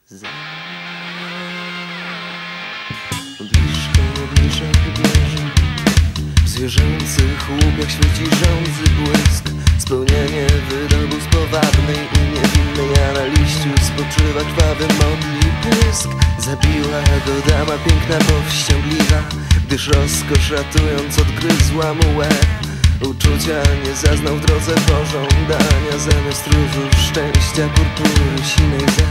Odliszką oblicza wygląży. W zwierzęcych łupach świeci żądzy błysk. Spełnienie wydobył z powabnej i niewinnej, a na liściu spoczywa krwawy modli pysk. Zabiła go dama piękna, powściągliwa, gdyż rozkosz ratując odgryzła mu łeb. Uczucia nie zaznał w drodze pożądania, zamiast różu szczęścia purpury sinej